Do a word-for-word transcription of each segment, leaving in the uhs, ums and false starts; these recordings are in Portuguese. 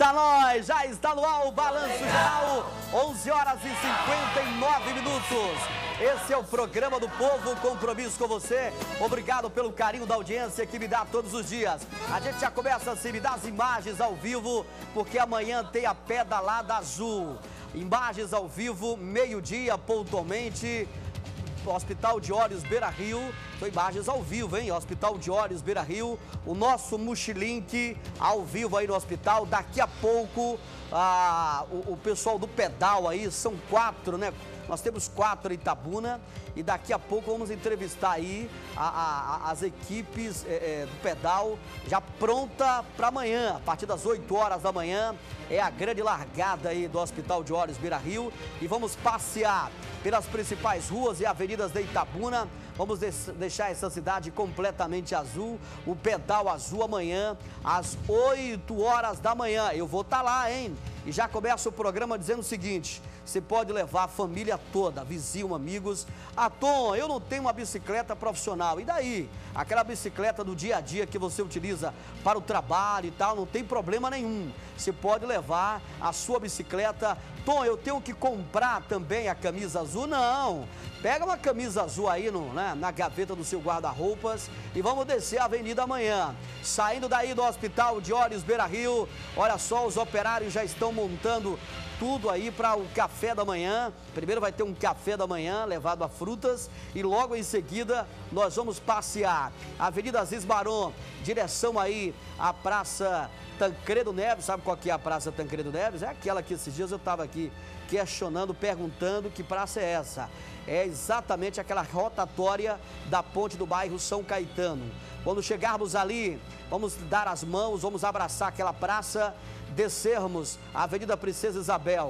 Eita, nós! Já está no ar o Balanço Geral, onze horas e cinquenta e nove minutos. Esse é o programa do povo, compromisso com você. Obrigado pelo carinho da audiência que me dá todos os dias. A gente já começa assim, me dá as imagens ao vivo, porque amanhã tem a Pedalada Azul. Imagens ao vivo, meio-dia, pontualmente. Hospital de Olhos Beira Rio, são imagens ao vivo, hein? Hospital de Olhos Beira Rio, o nosso Mochilink ao vivo aí no hospital. Daqui a pouco, ah, o, o pessoal do pedal aí, são quatro, né? Nós temos quatro em Itabuna e daqui a pouco vamos entrevistar aí a, a, as equipes é, é, do pedal já pronta para amanhã, a partir das oito horas da manhã, é a grande largada aí do Hospital de Olhos Beira Rio e vamos passear pelas principais ruas e avenidas de Itabuna. Vamos deixar essa cidade completamente azul, o pedal azul amanhã, às oito horas da manhã. Eu vou estar lá, hein? E já começa o programa dizendo o seguinte: você pode levar a família toda, vizinho, amigos. Ah, Tom, eu não tenho uma bicicleta profissional. E daí? Aquela bicicleta do dia a dia que você utiliza para o trabalho e tal, não tem problema nenhum. Você pode levar a sua bicicleta. Tom, eu tenho que comprar também a camisa azul? Não. Pega uma camisa azul aí no, né, na gaveta do seu guarda-roupas e vamos descer a avenida amanhã. Saindo daí do Hospital de Olhos Beira Rio, olha só, os operários já estão montando tudo aí para o café da manhã. Primeiro vai ter um café da manhã levado a frutas e logo em seguida nós vamos passear. Avenida Aziz Baron, direção aí à Praça Tancredo Neves. Sabe qual que é a Praça Tancredo Neves? É aquela que esses dias eu estava aqui questionando, perguntando que praça é essa. É exatamente aquela rotatória da ponte do bairro São Caetano. Quando chegarmos ali, vamos dar as mãos, vamos abraçar aquela praça, descermos a Avenida Princesa Isabel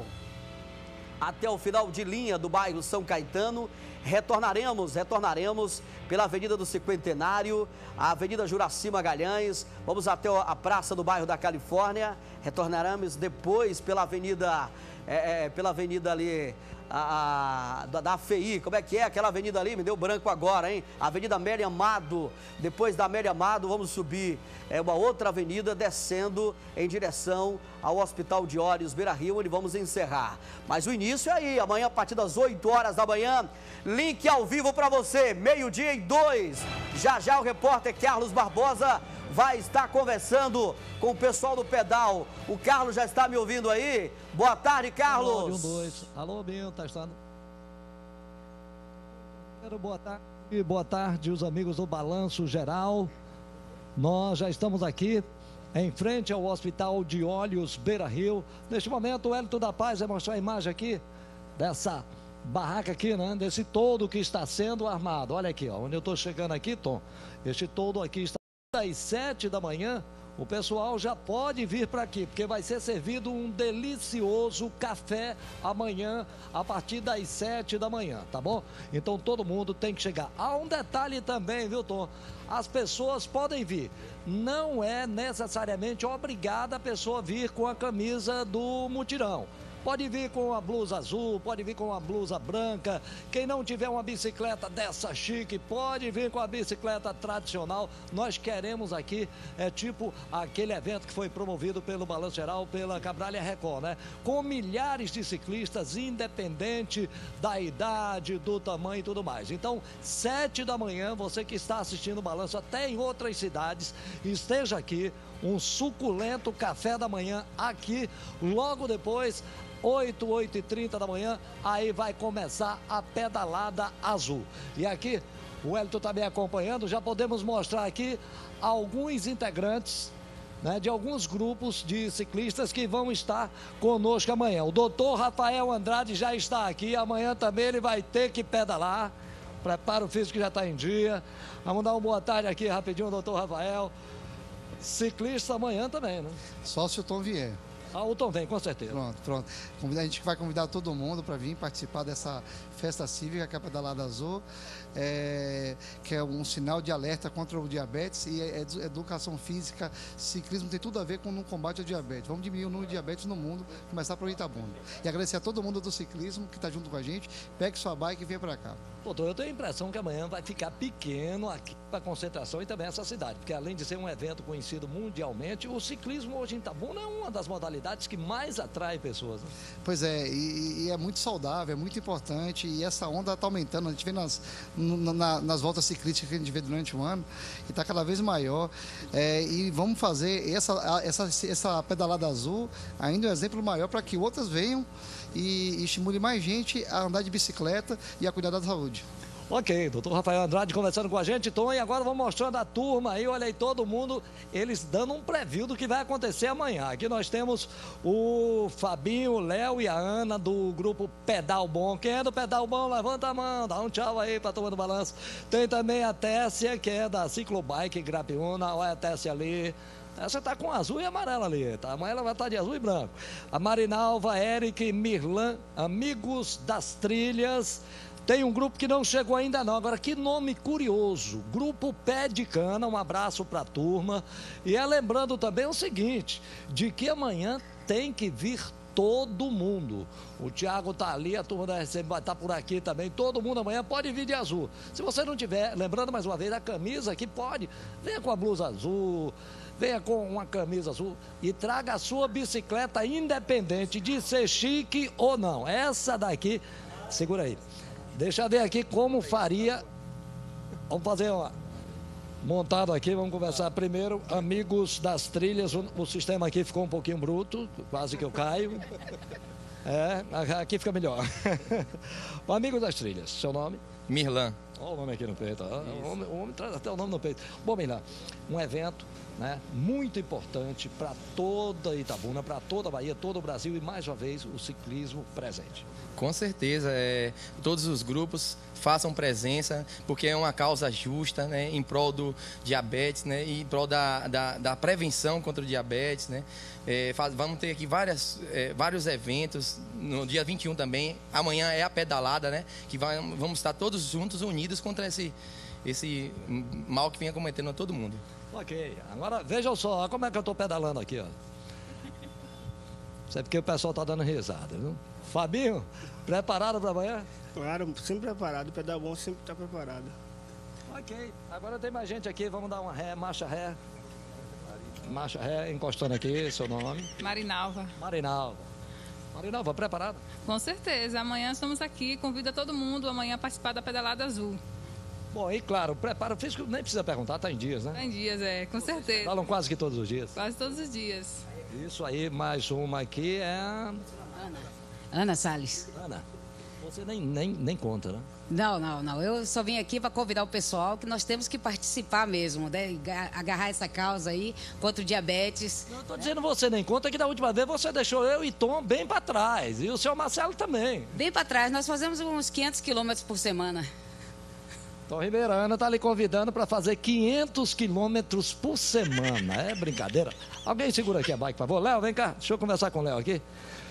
até o final de linha do bairro São Caetano, retornaremos, retornaremos pela Avenida do Cinquentenário, a Avenida Juraci Magalhães, vamos até a Praça do Bairro da Califórnia, retornaremos depois pela Avenida, é, é, pela Avenida ali, a, a, da, da A F I, como é que é aquela avenida ali? Me deu branco agora, hein? Avenida Amélia Amado, depois da Amélia Amado vamos subir é, uma outra avenida descendo em direção ao Hospital de Olhos Beira Rio, onde vamos encerrar. Mas o início é aí, amanhã a partir das oito horas da manhã, link ao vivo para você, meio-dia e dois. Já já o repórter Carlos Barbosa vai estar conversando com o pessoal do pedal. O Carlos já está me ouvindo aí? Boa tarde, Carlos. Um, dois. Alô, Binho, tá estando? Boa tarde, boa tarde, os amigos do Balanço Geral. Nós já estamos aqui em frente ao Hospital de Olhos Beira Rio. Neste momento, o Hélito da Paz vai mostrar a imagem aqui dessa barraca aqui, né? Desse toldo que está sendo armado. Olha aqui, ó, onde eu estou chegando aqui, Tom. Este toldo aqui está às sete da manhã. O pessoal já pode vir para aqui, porque vai ser servido um delicioso café amanhã, a partir das sete da manhã, tá bom? Então todo mundo tem que chegar. Há um detalhe também, viu, Tom? As pessoas podem vir. Não é necessariamente obrigada a pessoa vir com a camisa do mutirão. Pode vir com a blusa azul, pode vir com a blusa branca. Quem não tiver uma bicicleta dessa chique, pode vir com a bicicleta tradicional. Nós queremos aqui, é tipo aquele evento que foi promovido pelo Balanço Geral, pela Cabralha Record, né? Com milhares de ciclistas, independente da idade, do tamanho e tudo mais. Então, sete da manhã, você que está assistindo o Balanço até em outras cidades, esteja aqui. Um suculento café da manhã aqui, logo depois, oito, oito e trinta da manhã, aí vai começar a Pedalada Azul. E aqui, o Hélito está me acompanhando, já podemos mostrar aqui alguns integrantes, né, de alguns grupos de ciclistas que vão estar conosco amanhã. O doutor Rafael Andrade já está aqui, amanhã também ele vai ter que pedalar. Preparo físico já está em dia. Vamos dar uma boa tarde aqui rapidinho, doutor Rafael. Ciclista amanhã também, né? Só se o Tom vier. Ah, o Tom vem, com certeza. Pronto, pronto. A gente vai convidar todo mundo para vir participar dessa festa cívica, que é a Pedalada Azul, é, que é um sinal de alerta contra o diabetes e é, é educação física, ciclismo tem tudo a ver com o combate ao diabetes. Vamos diminuir o número de diabetes no mundo, começar por Itabuna. E agradecer a todo mundo do ciclismo que está junto com a gente. Pegue sua bike e venha para cá. Doutor, eu tenho a impressão que amanhã vai ficar pequeno aqui para a concentração e também essa cidade, porque além de ser um evento conhecido mundialmente, o ciclismo hoje em Itabuna é uma das modalidades atividades que mais atraem pessoas. Né? Pois é, e, e é muito saudável, é muito importante, e essa onda está aumentando, a gente vê nas, na, nas voltas ciclísticas que a gente vê durante o ano, e está cada vez maior, é, e vamos fazer essa, essa, essa pedalada azul ainda um exemplo maior para que outras venham e, e estimule mais gente a andar de bicicleta e a cuidar da saúde. Ok, doutor Rafael Andrade conversando com a gente, Tom, e agora vamos mostrando a turma aí, olha aí todo mundo, eles dando um preview do que vai acontecer amanhã. Aqui nós temos o Fabinho, o Léo e a Ana do grupo Pedal Bom. Quem é do Pedal Bom, levanta a mão, dá um tchau aí pra turma do balanço. Tem também a Tessia, que é da Ciclobike Grapiúna, olha a Tessia ali. Essa tá com azul e amarelo ali, tá? Amanhã ela vai estar de azul e branco. A Marinalva, Eric, Mirlan, amigos das trilhas. Tem um grupo que não chegou ainda não. Agora, que nome curioso. Grupo Pé de Cana, um abraço para a turma. E é lembrando também o seguinte, de que amanhã tem que vir todo mundo. O Thiago tá ali, a turma da R C M vai estar por aqui também. Todo mundo amanhã pode vir de azul. Se você não tiver, lembrando mais uma vez, a camisa aqui pode. Venha com a blusa azul, venha com uma camisa azul e traga a sua bicicleta independente de ser chique ou não. Essa daqui, segura aí. Deixa eu ver aqui como faria. Vamos fazer uma montado aqui, vamos conversar primeiro. Amigos das trilhas, o, o sistema aqui ficou um pouquinho bruto, quase que eu caio. É, aqui fica melhor. O amigo das trilhas, seu nome? Mirlan. Olha o nome aqui no peito. O homem, o homem traz até o nome no peito. Bom, Mirlan, um evento, né, muito importante para toda Itabuna, para toda a Bahia, todo o Brasil e mais uma vez o ciclismo presente. Com certeza, é, todos os grupos façam presença, porque é uma causa justa, né, em prol do diabetes, né, e em prol da, da, da prevenção contra o diabetes. Né. É, faz, vamos ter aqui várias, é, vários eventos, no dia vinte e um também, amanhã é a pedalada, né, que vai, vamos estar todos juntos, unidos contra esse, esse mal que vem acometendo a todo mundo. Ok, agora vejam só, olha como é que eu estou pedalando aqui, ó. Isso é porque o pessoal está dando risada, viu? Fabinho, preparado para amanhã? Claro, sempre preparado, o Pedal Bom sempre está preparado. Ok, agora tem mais gente aqui, vamos dar uma ré, marcha ré. Marcha ré, encostando aqui, seu nome? Marinalva. Marinalva. Marinalva, preparada? Com certeza, amanhã estamos aqui, convido todo mundo amanhã a participar da Pedalada Azul. Bom, e claro, preparo físico, nem precisa perguntar, tá em dias, né? Tá em dias, é, com certeza. Falam quase que todos os dias. Quase todos os dias. Isso aí, mais uma aqui é... Ana. Ana Salles. Ana, você nem, nem, nem conta, né? Não, não, não. Eu só vim aqui para convidar o pessoal que nós temos que participar mesmo, né? Agarrar essa causa aí contra o diabetes. Não estou dizendo você nem conta que da última vez você deixou eu e Tom bem para trás. E o seu Marcelo também. Bem para trás. Nós fazemos uns quinhentos quilômetros por semana. Tom Ribeiro, a Ana está lhe convidando para fazer quinhentos quilômetros por semana. É brincadeira? Alguém segura aqui a bike, por favor. Léo, vem cá. Deixa eu conversar com o Léo aqui.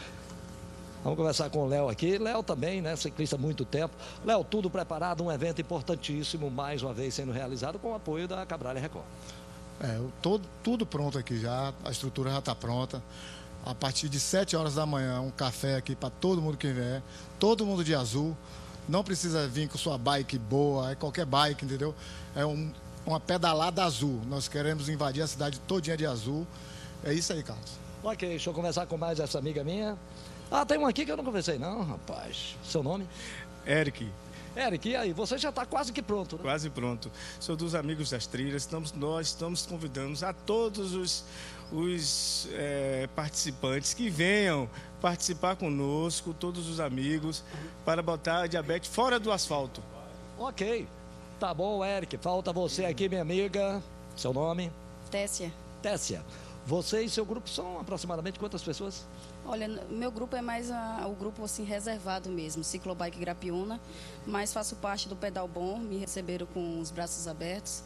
Vamos conversar com o Léo aqui. Léo também, né? Ciclista há muito tempo. Léo, tudo preparado, um evento importantíssimo, mais uma vez sendo realizado com o apoio da Cabralha Record. É, todo, tudo pronto aqui já, a estrutura já está pronta. A partir de sete horas da manhã, um café aqui para todo mundo que vier. Todo mundo de azul. Não precisa vir com sua bike boa, é qualquer bike, entendeu? É um, uma pedalada azul. Nós queremos invadir a cidade todinha de azul. É isso aí, Carlos. Ok, deixa eu conversar com mais essa amiga minha. Ah, tem um aqui que eu não conversei não, rapaz. Seu nome? Eric. Eric, e aí? Você já está quase que pronto, né? Quase pronto. Sou dos amigos das trilhas. Estamos, nós estamos convidando a todos os, os é, participantes que venham participar conosco, todos os amigos, para botar a diabetes fora do asfalto. Ok. Tá bom, Eric. Falta você aqui, minha amiga. Seu nome? Tessia. Tessia. Você e seu grupo são aproximadamente quantas pessoas? Olha, meu grupo é mais a, o grupo assim reservado mesmo, Ciclobike Grapiúna, mas faço parte do Pedal Bom, me receberam com os braços abertos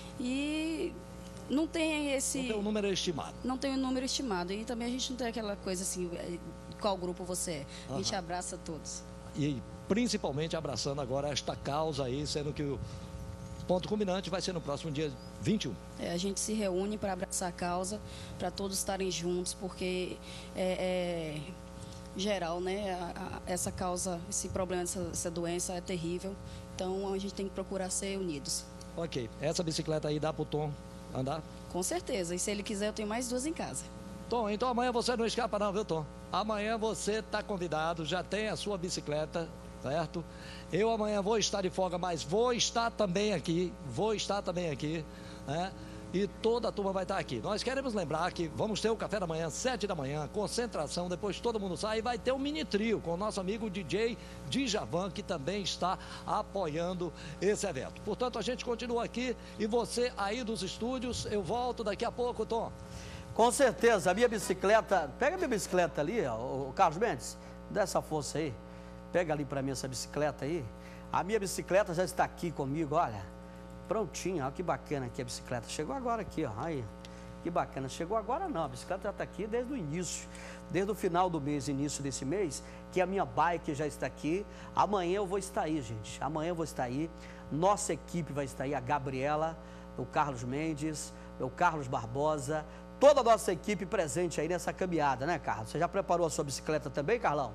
e não tem esse... Não tem um número estimado. Não tem um número estimado e também a gente não tem aquela coisa assim, qual grupo você é, a gente Aham. abraça todos. E principalmente abraçando agora esta causa aí, sendo que o ponto culminante vai ser no próximo dia vinte e um. É, a gente se reúne para abraçar a causa, para todos estarem juntos, porque é, é geral, né? A, a, essa causa, esse problema, essa, essa doença é terrível. Então a gente tem que procurar ser unidos. Ok. Essa bicicleta aí dá para o Tom andar? Com certeza. E se ele quiser, eu tenho mais duas em casa. Tom, então amanhã você não escapa não, viu, Tom? Amanhã você está convidado, já tem a sua bicicleta, certo? Eu amanhã vou estar de folga, mas vou estar também aqui, vou estar também aqui, né? E toda a turma vai estar aqui. Nós queremos lembrar que vamos ter o café da manhã, sete da manhã, concentração, depois todo mundo sai e vai ter um mini trio com o nosso amigo D J Djavan, que também está apoiando esse evento. Portanto, a gente continua aqui e você aí dos estúdios, eu volto daqui a pouco, Tom. Com certeza, a minha bicicleta, pega a minha bicicleta ali, ó, o Carlos Mendes, dá essa força aí, pega ali para mim essa bicicleta aí. A minha bicicleta já está aqui comigo, olha. Prontinho, olha que bacana aqui a bicicleta. Chegou agora aqui, ó. Aí, que bacana. Chegou agora não, a bicicleta já está aqui desde o início, desde o final do mês, início desse mês, que a minha bike já está aqui. Amanhã eu vou estar aí, gente. Amanhã eu vou estar aí. Nossa equipe vai estar aí, a Gabriela, o Carlos Mendes, o Carlos Barbosa, toda a nossa equipe presente aí nessa caminhada, né, Carlos? Você já preparou a sua bicicleta também, Carlão?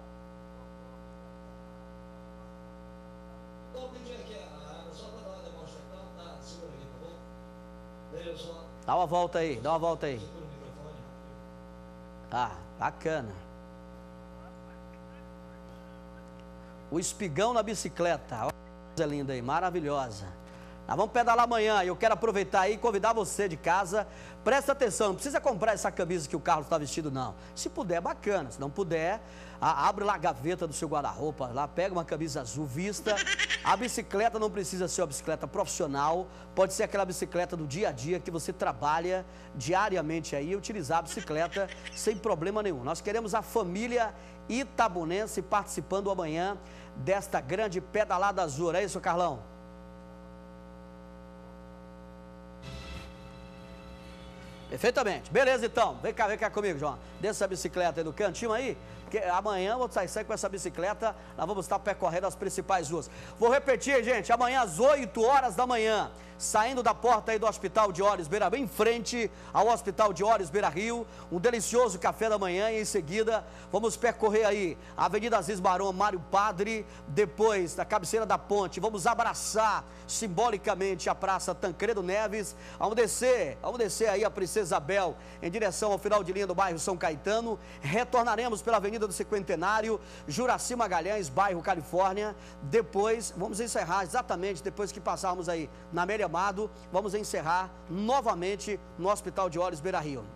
Dá uma volta aí, dá uma volta aí. Ah, bacana. O espigão na bicicleta. Olha que coisa linda aí, maravilhosa. Nós vamos pedalar amanhã e eu quero aproveitar aí e convidar você de casa. Presta atenção, não precisa comprar essa camisa que o Carlos está vestido, não. Se puder, bacana. Se não puder, a, abre lá a gaveta do seu guarda-roupa, lá pega uma camisa azul, vista. A bicicleta não precisa ser uma bicicleta profissional, pode ser aquela bicicleta do dia a dia que você trabalha diariamente aí, utilizar a bicicleta sem problema nenhum. Nós queremos a família itabunense participando amanhã desta grande pedalada azul, é isso, Carlão? Perfeitamente. Beleza, então. Vem cá, vem cá comigo, João. Desça essa bicicleta aí do cantinho aí, porque amanhã eu vou sair, sair com essa bicicleta, nós vamos estar percorrendo as principais ruas. Vou repetir, gente, amanhã às oito horas da manhã, saindo da porta aí do Hospital de Olhos Beira Rio, em frente ao Hospital de Olhos Beira Rio, um delicioso café da manhã e em seguida vamos percorrer aí a Avenida Aziz Barão, Mário Padre, depois da cabeceira da ponte, vamos abraçar simbolicamente a Praça Tancredo Neves, vamos descer, vamos descer aí a Princesa Isabel em direção ao final de linha do bairro São Caetano, retornaremos pela Avenida do Cinquentenário, Juraci Magalhães, bairro Califórnia, depois vamos encerrar exatamente depois que passarmos aí na Amélia Amado, vamos encerrar novamente no Hospital de Olhos Beira Rio.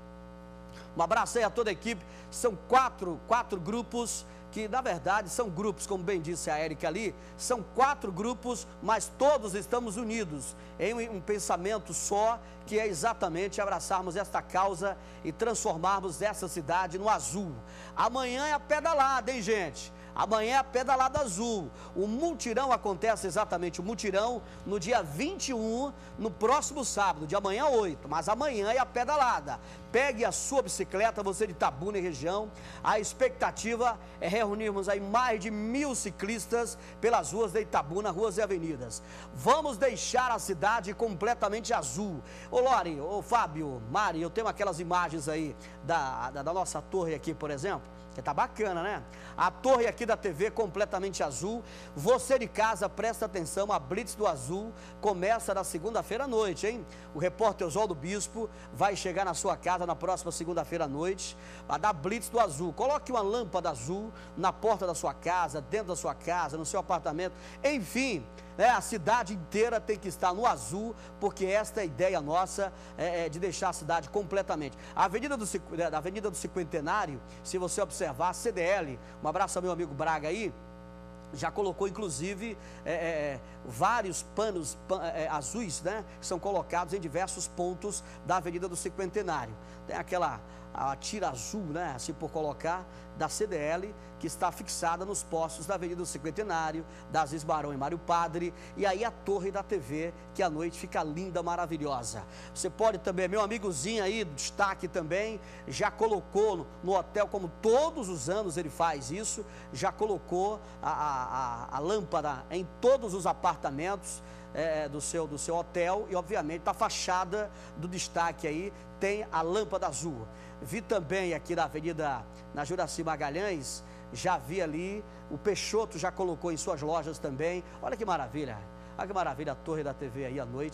Um abraço aí a toda a equipe, são quatro, quatro grupos, que na verdade são grupos, como bem disse a Érica ali, são quatro grupos, mas todos estamos unidos em um, um pensamento só, que é exatamente abraçarmos esta causa e transformarmos essa cidade no azul. Amanhã é a pedalada, hein, gente? Amanhã é a pedalada azul. O mutirão acontece exatamente, o mutirão no dia vinte e um, no próximo sábado, de amanhã oito, mas amanhã é a pedalada. Pegue a sua bicicleta, você de Itabuna e região. A expectativa é reunirmos aí mais de mil ciclistas pelas ruas de Itabuna, ruas e avenidas. Vamos deixar a cidade completamente azul. Ô Lore, ô Fábio, Mari, eu tenho aquelas imagens aí da, da, da nossa torre aqui, por exemplo, que tá bacana, né? A torre aqui da T V completamente azul. Você de casa, presta atenção, a Blitz do Azul começa na segunda-feira à noite, hein? O repórter Oswaldo Bispo vai chegar na sua casa na próxima segunda-feira à noite, a dar Blitz do Azul. Coloque uma lâmpada azul na porta da sua casa, dentro da sua casa, no seu apartamento, enfim, né? A cidade inteira tem que estar no azul, porque esta é a ideia nossa, é, é, de deixar a cidade completamente. A Avenida do, a Avenida do Cinquentenário, se você observar, a C D L, um abraço ao meu amigo Braga aí, já colocou inclusive é, é, vários panos pan, é, azuis, né, que são colocados em diversos pontos da Avenida do Cinquentenário. Tem aquela a tira azul, né, assim por colocar, da C D L, que está fixada nos postos da Avenida do Cinquentenário, da Aziz Barão e Mário Padre, e aí a torre da T V, que à noite fica linda, maravilhosa. Você pode também, meu amigozinho aí, destaque também, já colocou no, no hotel, como todos os anos ele faz isso, já colocou a, a, a lâmpada em todos os apartamentos é, do, seu, do seu hotel, e obviamente a fachada do destaque aí tem a lâmpada azul. Vi também aqui na Avenida, na Juraci Magalhães, já vi ali, o Peixoto já colocou em suas lojas também. Olha que maravilha, olha que maravilha a torre da T V aí à noite.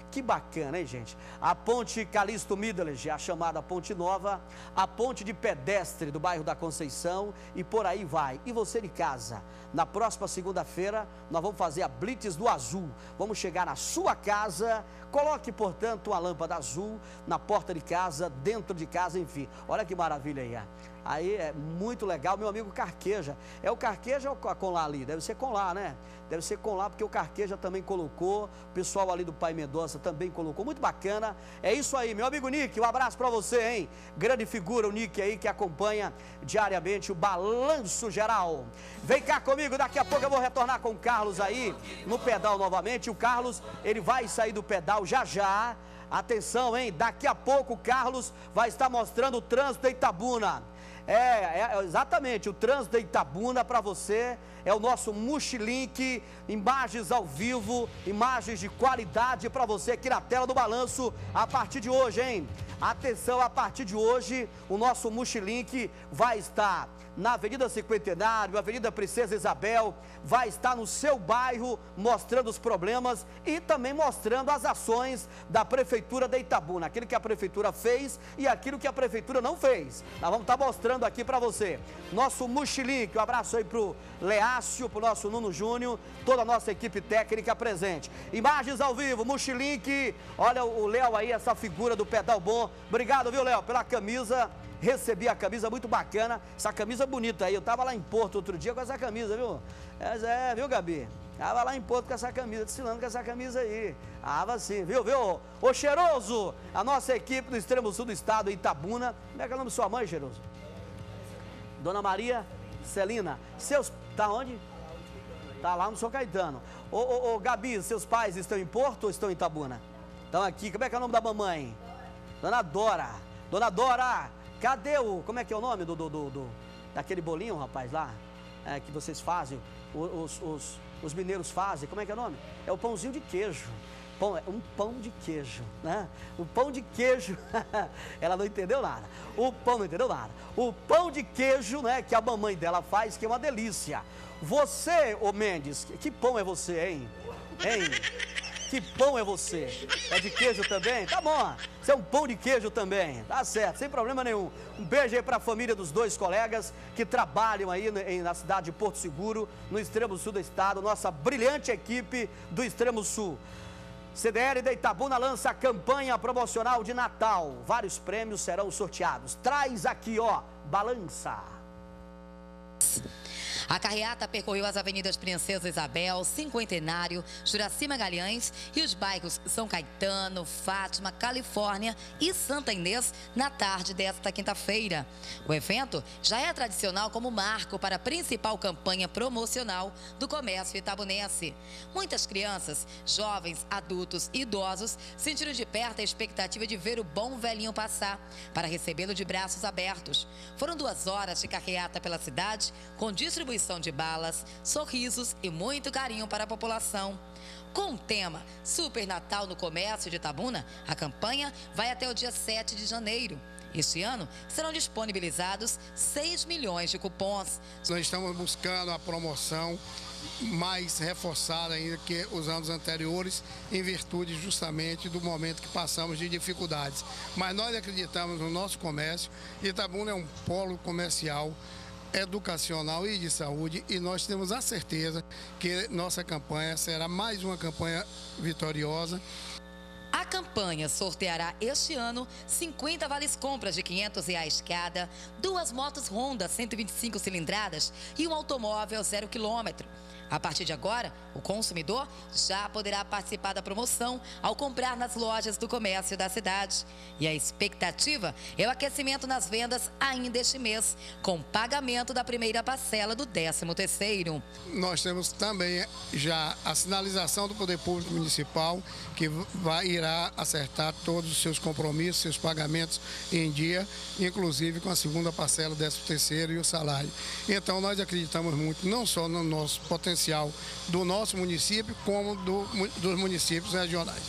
Que bacana, hein, gente? A ponte Calixto Middledge, a chamada Ponte Nova, a ponte de pedestre do bairro da Conceição e por aí vai. E você de casa, na próxima segunda-feira, nós vamos fazer a Blitz do Azul. Vamos chegar na sua casa, coloque, portanto, uma lâmpada azul na porta de casa, dentro de casa, enfim. Olha que maravilha aí, ó. Aí é muito legal, meu amigo Carqueja. É o Carqueja ou a Conlá ali? Deve ser Conlá, né? Deve ser Conlá, porque o Carqueja também colocou, o pessoal ali do Pai Mendonça também colocou. Muito bacana. É isso aí, meu amigo Nick, um abraço pra você, hein? Grande figura o Nick aí, que acompanha diariamente o Balanço Geral. Vem cá comigo, daqui a pouco eu vou retornar com o Carlos aí, no pedal novamente. O Carlos, ele vai sair do pedal já já. Atenção, hein? Daqui a pouco o Carlos vai estar mostrando o trânsito de Itabuna. É, é, exatamente, o trânsito de Itabuna para você é o nosso Mochilink, imagens ao vivo, imagens de qualidade para você aqui na tela do Balanço a partir de hoje, hein? Atenção, a partir de hoje, o nosso Mochilink vai estar na Avenida Cinquentenário, Avenida Princesa Isabel, vai estar no seu bairro mostrando os problemas e também mostrando as ações da Prefeitura de Itabuna, aquilo que a Prefeitura fez e aquilo que a Prefeitura não fez. Nós vamos estar mostrando aqui para você. Nosso Mochilink, um abraço aí pro Leácio, pro nosso Nuno Júnior, toda a nossa equipe técnica presente. Imagens ao vivo, Mochilink, olha o Léo aí, essa figura do Pedal Bom. Obrigado, viu, Léo, pela camisa. Recebi a camisa muito bacana, essa camisa bonita aí, eu tava lá em Porto outro dia com essa camisa, viu? É, é viu, Gabi? Tava lá em Porto com essa camisa, desfilando com essa camisa aí. Tava sim, viu, viu? Ô, Cheiroso, a nossa equipe do extremo sul do estado, Itabuna. Como é que é o nome de sua mãe, Cheiroso? Dona Maria Celina. Seus, tá onde? Tá lá no São Caetano. Ô, ô, ô, Gabi, seus pais estão em Porto ou estão em Itabuna? Estão aqui, como é que é o nome da mamãe? Dona Dora. Dona Dora. Cadê o... Como é que é o nome do... do, do, do daquele bolinho, rapaz, lá? É, que vocês fazem, os, os, os mineiros fazem. Como é que é o nome? É o pãozinho de queijo. Pão, um pão de queijo, né? O pão de queijo... Ela não entendeu nada. O pão não entendeu nada. O pão de queijo, né? Que a mamãe dela faz, que é uma delícia. Você, ô Mendes, que pão é você, hein? Hein? Que pão é você? É de queijo também? Tá bom, você é um pão de queijo também, tá certo, sem problema nenhum. Um beijo aí para a família dos dois colegas que trabalham aí na cidade de Porto Seguro, no extremo sul do estado, nossa brilhante equipe do extremo sul. C D L de Itabuna lança a campanha promocional de Natal, vários prêmios serão sorteados. Traz aqui, ó, balança. A carreata percorreu as avenidas Princesa Isabel, Cinquentenário, Juraci Magalhães e os bairros São Caetano, Fátima, Califórnia e Santa Inês na tarde desta quinta-feira. O evento já é tradicional como marco para a principal campanha promocional do comércio itabunense. Muitas crianças, jovens, adultos e idosos sentiram de perto a expectativa de ver o bom velhinho passar para recebê-lo de braços abertos. Foram duas horas de carreata pela cidade com distribuição de balas, sorrisos e muito carinho para a população. Com o tema Super Natal no Comércio de Itabuna, a campanha vai até o dia sete de janeiro. Este ano serão disponibilizados seis milhões de cupons. Nós estamos buscando a promoção mais reforçada ainda que os anos anteriores, em virtude justamente do momento que passamos de dificuldades. Mas nós acreditamos no nosso comércio. Itabuna é um polo comercial, educacional e de saúde, e nós temos a certeza que nossa campanha será mais uma campanha vitoriosa. A campanha sorteará este ano cinquenta vales compras de quinhentos reais cada, duas motos Honda cento e vinte e cinco cilindradas e um automóvel zero quilômetro. A partir de agora, o consumidor já poderá participar da promoção ao comprar nas lojas do comércio da cidade. E a expectativa é o aquecimento nas vendas ainda este mês, com pagamento da primeira parcela do décimo terceiro. Nós temos também já a sinalização do Poder Público Municipal, que vai, irá acertar todos os seus compromissos, seus pagamentos em dia, inclusive com a segunda parcela do décimo terceiro e o salário. Então, nós acreditamos muito, não só no nosso potencial do nosso município, como do, dos municípios regionais.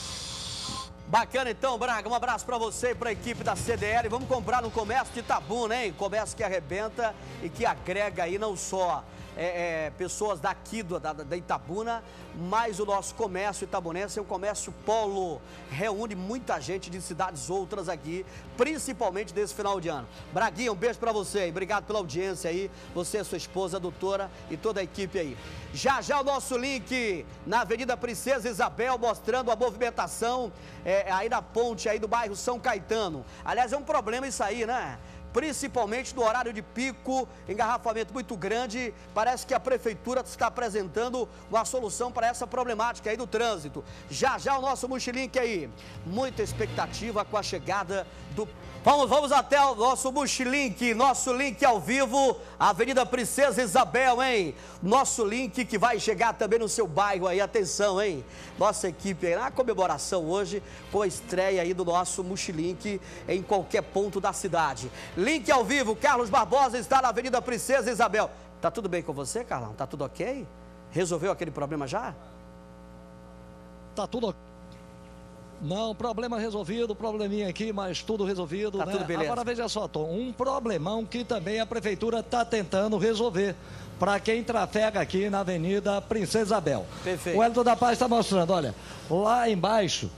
Bacana então, Braga, um abraço para você e para a equipe da C D L. Vamos comprar no comércio de Itabuna, hein? Comércio que arrebenta e que agrega aí não só é, é, pessoas daqui do, da, da Itabuna, mas o nosso comércio itabunense é um comércio polo, reúne muita gente de cidades outras aqui, principalmente desse final de ano. Braguinha, um beijo pra você aí, obrigado pela audiência aí, você, sua esposa, a doutora e toda a equipe aí. Já já o nosso link na Avenida Princesa Isabel, mostrando a movimentação é, aí na ponte aí do bairro São Caetano. Aliás, é um problema isso aí, né? Principalmente no horário de pico, engarrafamento muito grande. Parece que a prefeitura está apresentando uma solução para essa problemática aí do trânsito. Já já o nosso Mochilink aí. Muita expectativa com a chegada do... Vamos, vamos até o nosso Mochilink, nosso link ao vivo, Avenida Princesa Isabel, hein? Nosso link que vai chegar também no seu bairro aí, atenção, hein? Nossa equipe aí na comemoração hoje com a estreia aí do nosso Mochilink em qualquer ponto da cidade. Link ao vivo, Carlos Barbosa está na Avenida Princesa Isabel. Tá tudo bem com você, Carlão? Tá tudo ok? Resolveu aquele problema já? Tá tudo ok. Não, problema resolvido, probleminha aqui, mas tudo resolvido, tá, né? Tudo beleza. Agora veja só, Tom, um problemão que também a prefeitura está tentando resolver para quem trafega aqui na Avenida Princesa Isabel. Perfeito. O Elton da Paz está mostrando, olha, lá embaixo,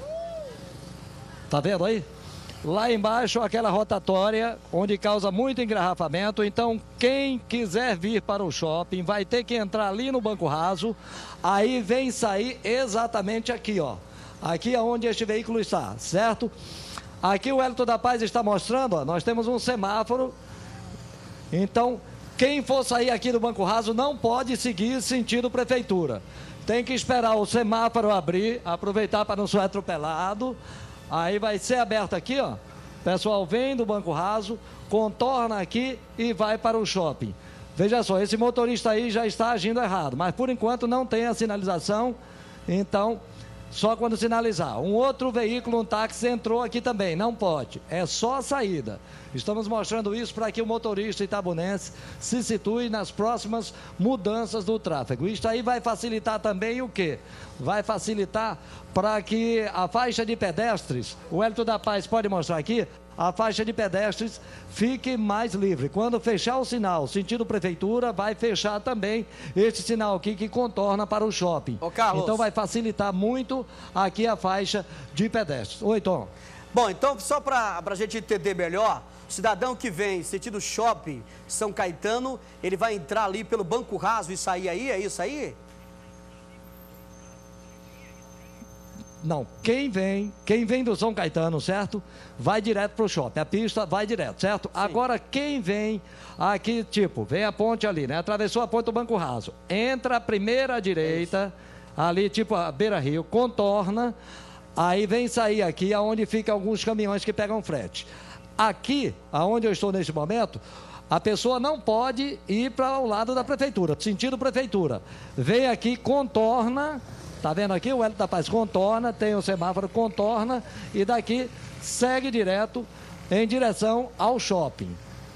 tá vendo aí? Lá embaixo aquela rotatória onde causa muito engarrafamento, então quem quiser vir para o shopping vai ter que entrar ali no Banco Raso, aí vem sair exatamente aqui, ó. Aqui é onde este veículo está, certo? Aqui o Elton da Paz está mostrando, ó, nós temos um semáforo. Então, quem for sair aqui do Banco Raso não pode seguir sentido prefeitura. Tem que esperar o semáforo abrir, aproveitar para não ser atropelado. Aí vai ser aberto aqui, ó. O pessoal vem do Banco Raso, contorna aqui e vai para o shopping. Veja só, esse motorista aí já está agindo errado, mas por enquanto não tem a sinalização, então... Só quando sinalizar. Um outro veículo, um táxi, entrou aqui também. Não pode. É só a saída. Estamos mostrando isso para que o motorista itabunense se situe nas próximas mudanças do tráfego. Isso aí vai facilitar também o quê? Vai facilitar para que a faixa de pedestres, o Elton da Paz pode mostrar aqui, a faixa de pedestres fique mais livre. Quando fechar o sinal sentido prefeitura, vai fechar também este sinal aqui que contorna para o shopping. Ô, Carlos. Então vai facilitar muito aqui a faixa de pedestres. Oi, Tom. Bom, então só para a gente entender melhor, o cidadão que vem sentido shopping São Caetano, ele vai entrar ali pelo Banco Raso e sair aí, é isso aí? Não, quem vem, quem vem do São Caetano, certo? Vai direto para o shopping, a pista vai direto, certo? Sim. Agora, quem vem aqui, tipo, vem a ponte ali, né? Atravessou a ponte do Banco Raso, entra a primeira direita, é ali, tipo a Beira Rio, contorna, aí vem sair aqui, aonde ficam alguns caminhões que pegam frete. Aqui, aonde eu estou neste momento, a pessoa não pode ir para o lado da prefeitura, sentido prefeitura. Vem aqui, contorna... Tá vendo aqui? O Elton da Paz contorna, tem o semáforo, contorna e daqui segue direto em direção ao shopping.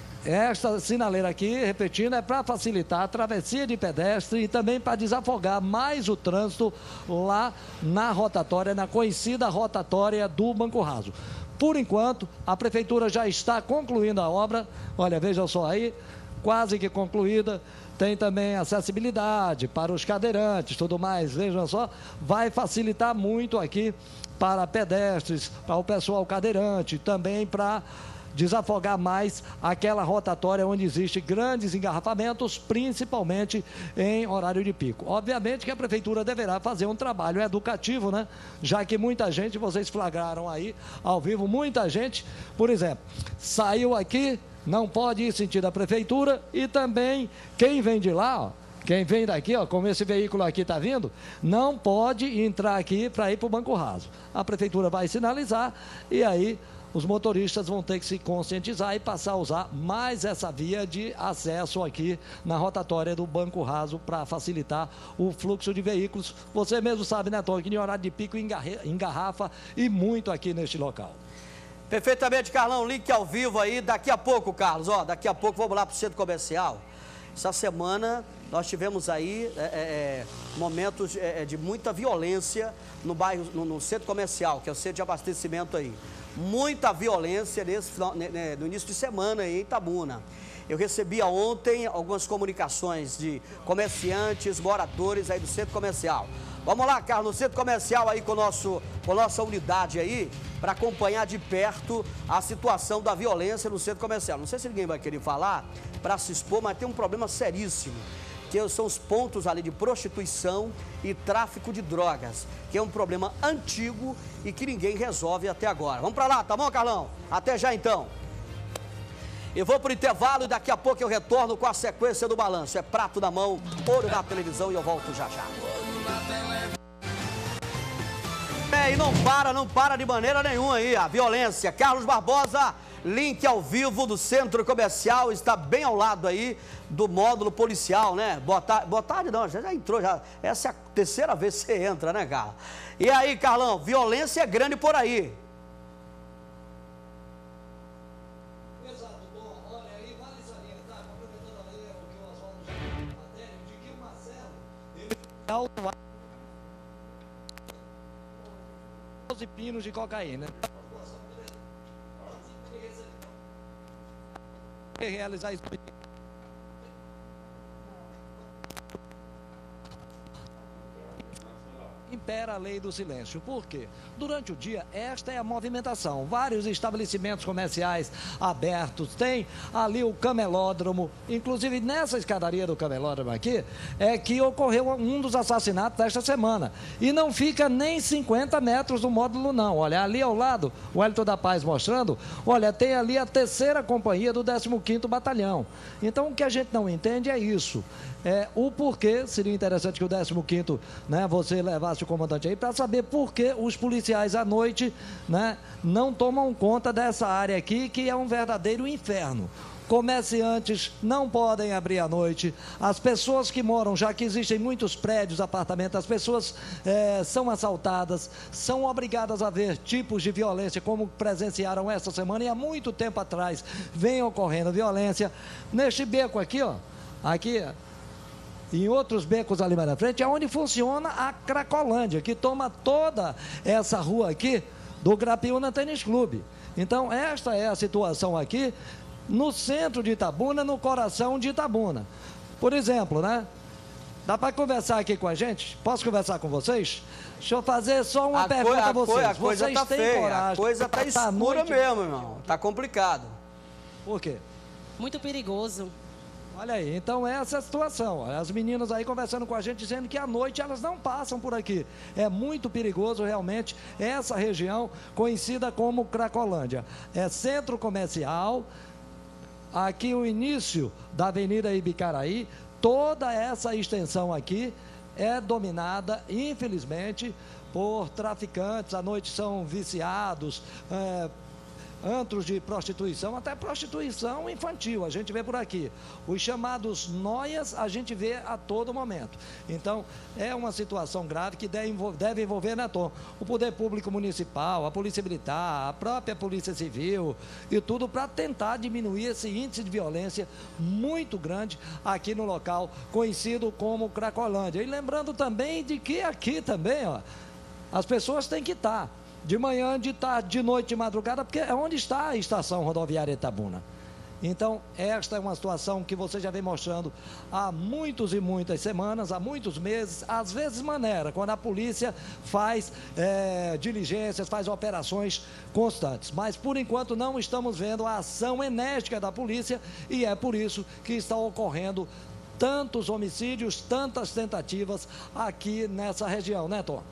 Esta sinaleira aqui, repetindo, é para facilitar a travessia de pedestre e também para desafogar mais o trânsito lá na rotatória, na conhecida rotatória do Banco Raso. Por enquanto, a prefeitura já está concluindo a obra, olha, vejam só aí, quase que concluída. Tem também acessibilidade para os cadeirantes, tudo mais, vejam só, vai facilitar muito aqui para pedestres, para o pessoal cadeirante, também para desafogar mais aquela rotatória onde existe grandes engarrafamentos, principalmente em horário de pico. Obviamente que a prefeitura deverá fazer um trabalho educativo, né? Já que muita gente, vocês flagraram aí ao vivo, muita gente, por exemplo, saiu aqui, não pode ir sentido a prefeitura e também quem vem de lá, ó, quem vem daqui, ó, como esse veículo aqui está vindo, não pode entrar aqui para ir para o Banco Raso. A prefeitura vai sinalizar e aí os motoristas vão ter que se conscientizar e passar a usar mais essa via de acesso aqui na rotatória do Banco Raso para facilitar o fluxo de veículos. Você mesmo sabe, né, Tom, que em horário de pico engarrafa e muito aqui neste local. Perfeitamente, Carlão, link ao vivo aí, daqui a pouco, Carlos, ó, daqui a pouco vamos lá para o centro comercial. Essa semana nós tivemos aí é, é, momentos é, de muita violência no bairro, no, no centro comercial, que é o centro de abastecimento aí. muita violência nesse, no início de semana aí em Itabuna. Eu recebi ontem algumas comunicações de comerciantes, moradores aí do centro comercial. Vamos lá, Carlos, no centro comercial aí com, o nosso, com a nossa unidade aí, para acompanhar de perto a situação da violência no centro comercial. Não sei se ninguém vai querer falar para se expor, mas tem um problema seríssimo, que são os pontos ali de prostituição e tráfico de drogas, que é um problema antigo e que ninguém resolve até agora. Vamos para lá, tá bom, Carlão? Até já então. Eu vou para o intervalo e daqui a pouco eu retorno com a sequência do balanço. É prato na mão, ouro na televisão e eu volto já já. É, e não para, não para de maneira nenhuma aí a violência. Carlos Barbosa, link ao vivo do centro comercial, está bem ao lado aí do módulo policial, né? Boa tarde, boa tarde não, já, já entrou, já. Essa é a terceira vez que você entra, né, Carlos? E aí, Carlão, violência é grande por aí. doze pinos de cocaína. Realizar isso. Impera a lei do silêncio. Por quê? Durante o dia, esta é a movimentação. Vários estabelecimentos comerciais abertos, tem ali o camelódromo, inclusive nessa escadaria do camelódromo aqui, é que ocorreu um dos assassinatos desta semana. E não fica nem cinquenta metros do módulo, não. Olha, ali ao lado, o Hélito da Paz mostrando, olha, tem ali a terceira companhia do décimo quinto Batalhão. Então, o que a gente não entende é isso. É, o porquê, seria interessante que o décimo quinto, né, você levasse o comandante aí para saber por que os policiais à noite, né, não tomam conta dessa área aqui, que é um verdadeiro inferno. Comerciantes não podem abrir à noite, as pessoas que moram, já que existem muitos prédios, apartamentos, as pessoas é, são assaltadas, são obrigadas a ver tipos de violência, como presenciaram essa semana e há muito tempo atrás vem ocorrendo violência. Neste beco aqui, ó, aqui... em outros becos ali mais na frente, é onde funciona a Cracolândia, que toma toda essa rua aqui do Grapiúna Tênis Clube. Então, esta é a situação aqui no centro de Itabuna, no coração de Itabuna. Por exemplo, né? Dá para conversar aqui com a gente? Posso conversar com vocês? Deixa eu fazer só uma a pergunta a vocês. A coisa vocês tá têm feia, coragem? a coisa tá escura noite... mesmo, irmão. Tá complicado. Por quê? Muito perigoso. Olha aí, então essa é a situação. As meninas aí conversando com a gente, dizendo que à noite elas não passam por aqui. É muito perigoso realmente essa região conhecida como Cracolândia. É centro comercial, aqui o início da Avenida Ibicaraí, toda essa extensão aqui é dominada, infelizmente, por traficantes. À noite são viciados, é, antros de prostituição, até prostituição infantil, a gente vê por aqui. Os chamados noias, a gente vê a todo momento. Então, é uma situação grave que deve envolver, deve envolver, né, Tom? O poder público municipal, a polícia militar, a própria polícia civil e tudo para tentar diminuir esse índice de violência muito grande aqui no local conhecido como Cracolândia. E lembrando também de que aqui também, ó, as pessoas têm que estar de manhã, de tarde, de noite, de madrugada, porque é onde está a estação rodoviária Itabuna. Então, esta é uma situação que você já vem mostrando há muitos e muitas semanas, há muitos meses, às vezes maneira, quando a polícia faz é, diligências, faz operações constantes. Mas, por enquanto, não estamos vendo a ação enérgica da polícia e é por isso que está ocorrendo tantos homicídios, tantas tentativas aqui nessa região, né, Tom?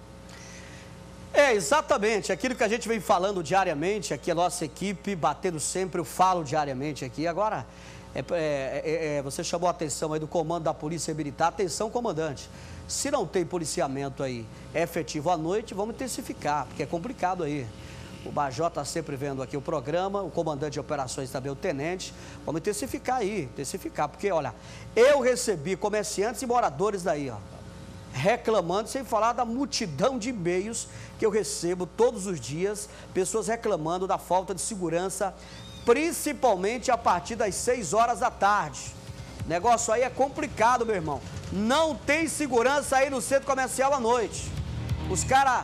É, exatamente, aquilo que a gente vem falando diariamente, aqui a nossa equipe batendo sempre, eu falo diariamente aqui. Agora, é, é, é, você chamou a atenção aí do comando da Polícia Militar, atenção comandante, se não tem policiamento aí efetivo à noite, vamos intensificar, porque é complicado aí. O Major está sempre vendo aqui o programa, o comandante de operações também, o tenente, vamos intensificar aí, intensificar, porque olha, eu recebi comerciantes e moradores daí, ó, reclamando, sem falar da multidão de e-mails que eu recebo todos os dias, pessoas reclamando da falta de segurança, principalmente a partir das seis horas da tarde. O negócio aí é complicado, meu irmão. Não tem segurança aí no centro comercial à noite. Os caras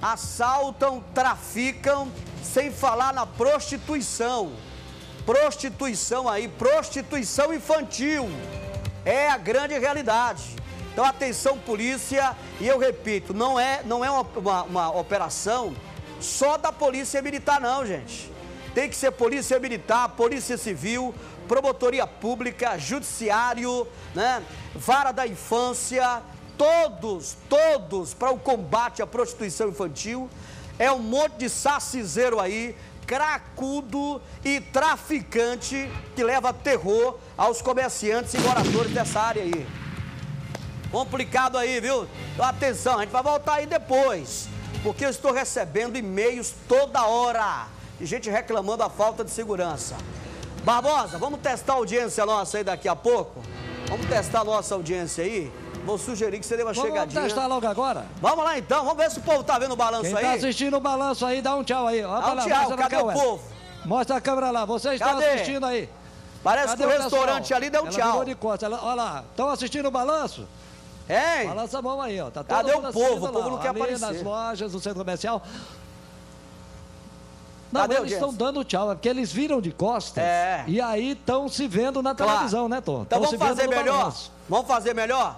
assaltam, traficam, sem falar na prostituição. Prostituição aí, prostituição infantil. É a grande realidade. Então, atenção, polícia, e eu repito, não é, não é uma, uma, uma operação só da Polícia Militar, não, gente. Tem que ser Polícia Militar, Polícia Civil, Promotoria Pública, Judiciário, né? Vara da Infância, todos, todos para o combate à prostituição infantil. É um monte de saciseiro aí, cracudo e traficante que leva terror aos comerciantes e moradores dessa área aí. Complicado aí, viu? Então, atenção, a gente vai voltar aí depois, porque eu estou recebendo e-mails toda hora de gente reclamando a falta de segurança. Barbosa, vamos testar a audiência nossa aí daqui a pouco? Vamos testar a nossa audiência aí? Vou sugerir que você dê uma vamos, chegadinha. Vamos testar logo agora? Vamos lá então, vamos ver se o povo tá vendo o balanço Quem aí. Quem tá assistindo o balanço aí, dá um tchau aí. Olha dá um lá, tchau, cadê o povo? Mostra a câmera lá, vocês estão Cadê? assistindo aí. Parece Cadê que o, o restaurante pessoal? ali deu um Ela tchau. virou de costas. Ela, olha lá, estão assistindo o balanço? Hein? Balança a mão aí, ó. Tá todo Cadê mundo o povo? assistindo O povo lá, não quer ali aparecer. nas lojas, no centro comercial. Não, Cadê eles estão dando tchau, é porque eles viram de costas. É. E aí estão se vendo na Claro. televisão, né, Tom? Então Tão vamos se vendo fazer no melhor? balanço. Vamos fazer melhor?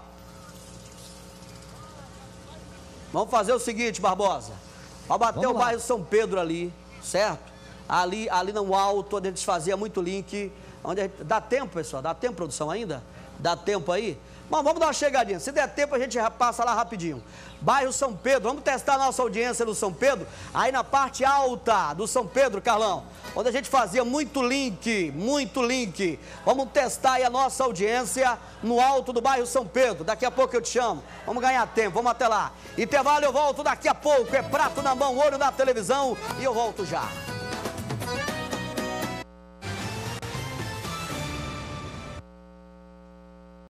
Vamos fazer o seguinte, Barbosa. Vai bater Vamos o lá. bairro São Pedro ali, certo? Ali, ali no alto, onde a gente fazia muito link. Onde a gente... Dá tempo, pessoal? Dá tempo, produção, ainda? Dá tempo aí? Bom, vamos dar uma chegadinha. Se der tempo, a gente passa lá rapidinho. Bairro São Pedro. Vamos testar a nossa audiência no São Pedro. Aí na parte alta do São Pedro, Carlão. Onde a gente fazia muito link, muito link. Vamos testar aí a nossa audiência no alto do bairro São Pedro. Daqui a pouco eu te chamo. Vamos ganhar tempo, vamos até lá. Intervalo, eu volto daqui a pouco. É prato na mão, olho na televisão e eu volto já.